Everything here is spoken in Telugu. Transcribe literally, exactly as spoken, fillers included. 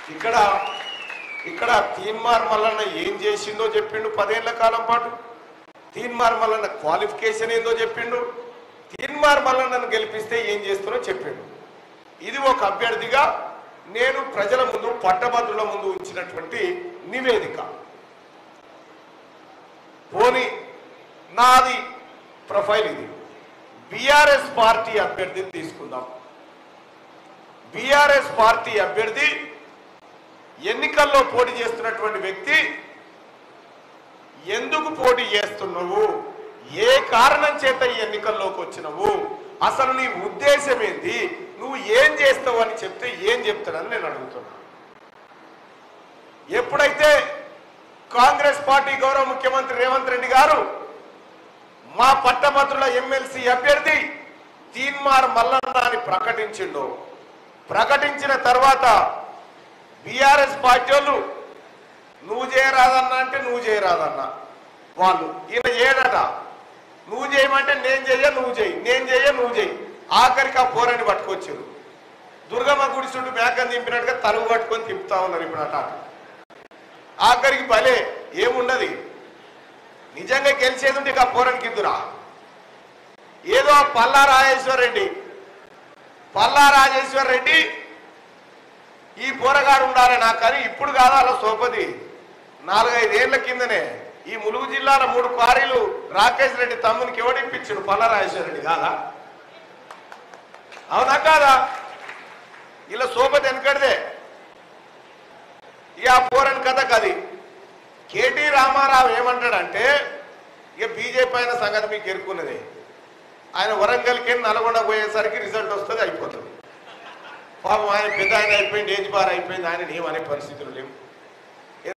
ఇక్కడ ఇక్కడ తీన్మార్ మల్లన్న ఏం చేసిందో చెప్పిండు పదేళ్ల కాలం పాటు. తీన్మార్ మల్లన్న క్వాలిఫికేషన్ ఏందో చెప్పిండు. తీన్మార్ మల్లన్నను గెలిపిస్తే ఏం చేస్తారో చెప్పిండు. ఇది ఒక అభ్యర్థిగా నేను ప్రజల ముందు పట్టభద్రుల ముందు ఉంచినటువంటి నివేదిక. పోనీ నాది ప్రొఫైల్ ఇది. బీఆర్ఎస్ పార్టీ అభ్యర్థిని తీసుకుందాం. బీఆర్ఎస్ పార్టీ అభ్యర్థి ఎన్నికల్లో పోటీ చేస్తున్నటువంటి వ్యక్తి ఎందుకు పోటీ చేస్తున్నావు, ఏ కారణం చేత ఈ ఎన్నికల్లోకి వచ్చినవు, అసలు నీ ఉద్దేశం ఏంటి, నువ్వు ఏం చేస్తావు అని చెప్తే ఏం చెప్తాడని నేను అడుగుతున్నా. ఎప్పుడైతే కాంగ్రెస్ పార్టీ గౌరవ ముఖ్యమంత్రి రేవంత్ రెడ్డి గారు మా పట్టభద్రుల ఎమ్మెల్సీ అభ్యర్థి తీన్మార్ మల్లన్న అని ప్రకటించిండో, ప్రకటించిన తర్వాత బీఆర్ఎస్ పార్టీ వాళ్ళు నువ్వు చేయరాదన్నా అంటే నువ్వు చేయరాదన్నా వాళ్ళు, ఈయన చేయడట. నువ్వు చేయమంటే నేను చెయ్య, నువ్వు చెయ్యి, నేను చెయ్య, నువ్వు చెయ్యి. ఆఖరికి ఆ పోరని పట్టుకొచ్చారు. దుర్గమ్మ గుడి చుట్టూ మేకని దింపినట్టుగా తలుగు పట్టుకొని తిప్పుతా ఉన్నారు ఇప్పుడు అట. ఆఖరికి భలే ఏమున్నది, నిజంగా గెలిచేది ఉంటే ఇక పోరనికి ఇద్దురా. ఏదో పల్లా రాజేశ్వర్ రెడ్డి పల్లా రాజేశ్వర్ రెడ్డి ఈ పోరగాడు ఉండాలి నాకు, కానీ ఇప్పుడు కాదు అలా సోపది. నాలుగైదేళ్ల కిందనే ఈ ములుగు జిల్లాలో మూడు క్వారీలు రాకేష్ రెడ్డి తమ్మునికి ఎవడిప్పించాడు, పల్లా రాజేశ్వర రెడ్డి కాదా? అవునా కాదా? ఇలా సోపతి వెనకడిదే. ఇక ఆ పోరని కథ కది. కేటీ రామారావు ఏమంటాడంటే, ఇక బీజేపీ అయిన సంగతి మీకు ఎరుకున్నది. ఆయన వరంగల్కి నల్గొండ పోయేసరికి రిజల్ట్ వస్తుంది, అయిపోతుంది. పాపం ఆయన పెద్ద ఆయన అయిపోయింది, ఏజ్ బార్ అయిపోయింది, ఆయన ఏమనే పరిస్థితులు లేవు.